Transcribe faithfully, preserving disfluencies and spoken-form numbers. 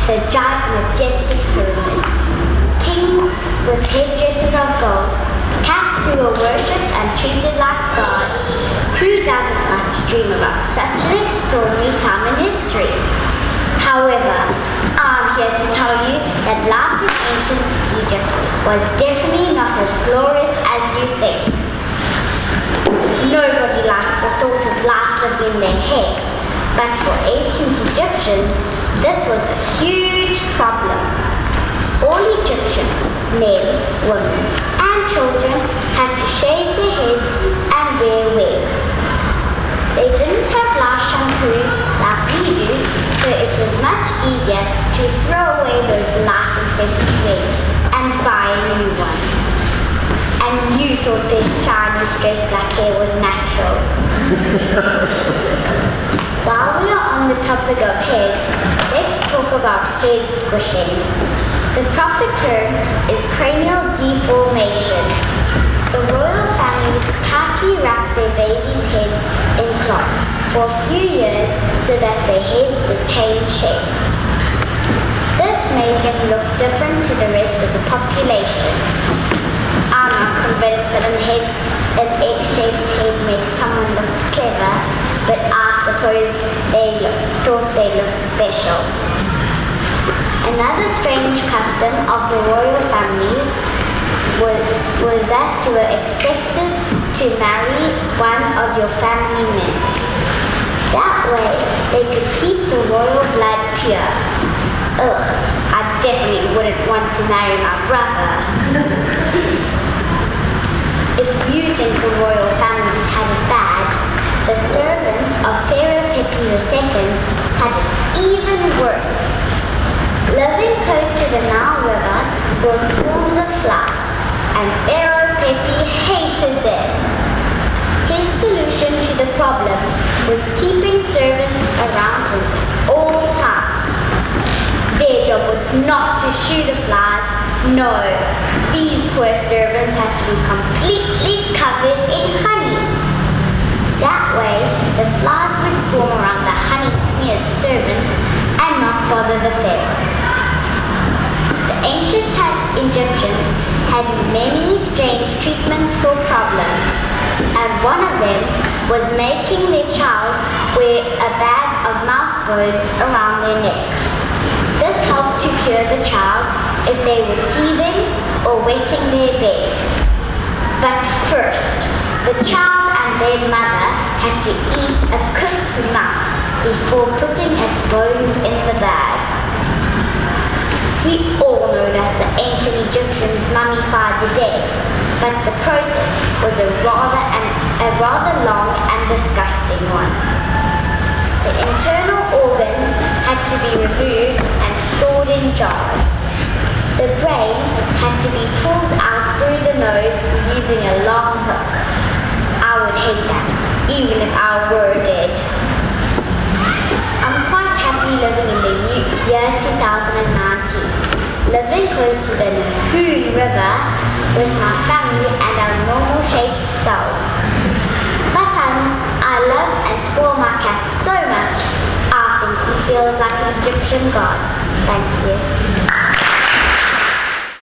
the giant majestic pyramids, kings with headdresses of gold, cats who were worshipped and treated like gods. Who doesn't like to dream about such an extraordinary time in history? However, I'm here to tell you that life in ancient Egypt was definitely not as glorious as you think. Nobody likes the thought of lice living in their hair, but for ancient Egyptians, this was a huge problem. All Egyptians, men, women, and children had to shave their heads and wear wigs. They didn't have lice shampoos like we do, so it was much easier to throw away those lice-infested wigs and buy a new one. And you thought their shiny straight black hair was natural. While we are on the topic of heads, let's talk about head squishing. The proper term is cranial deformation. The royal families tightly wrapped their babies' heads in cloth for a few years so that their heads would change shape. This made them look different to the rest of the population. I'm not convinced that an, head, an egg-shaped head makes someone look clever, but I suppose they look, thought they looked special. Another strange custom of the royal family was, was that you were expected to marry one of your family men. That way, they could keep the royal blood pure. Ugh, I definitely wouldn't want to marry my brother. If you think the royal families had it bad, the servants of Pharaoh Pepi the Second had it even worse. Living close to the Nile River brought swarms of flies, and Pharaoh Pepi hated them. His solution to the problem was keeping servants around him at all times. Their job was not to shoo the flies. No, these poor servants had to be completely covered in honey. That way, the flies would swarm around the honey-smeared servants and not bother the Pharaoh. The ancient Egyptians had many strange treatments for problems, and one of them was making their child wear a bag of mouse bones around their neck. This helped to cure the child if they were teething or wetting their bed. But first, the child and their mother had to eat a cooked mouse before putting its bones in the bag. We all know that the ancient Egyptians mummified the dead, but the process was a rather, an, a rather long and disgusting one. The internal organs had to be removed and stored in jars. The brain had to be pulled out through the nose using a long hook. I would hate that, even if I were dead. I'm quite happy living in the year two thousand nineteen, living close to the Nahoon River with my family and our normal shaped skulls. But um, I love and spoil my cat so much, I think he feels like an Egyptian god. Thank you.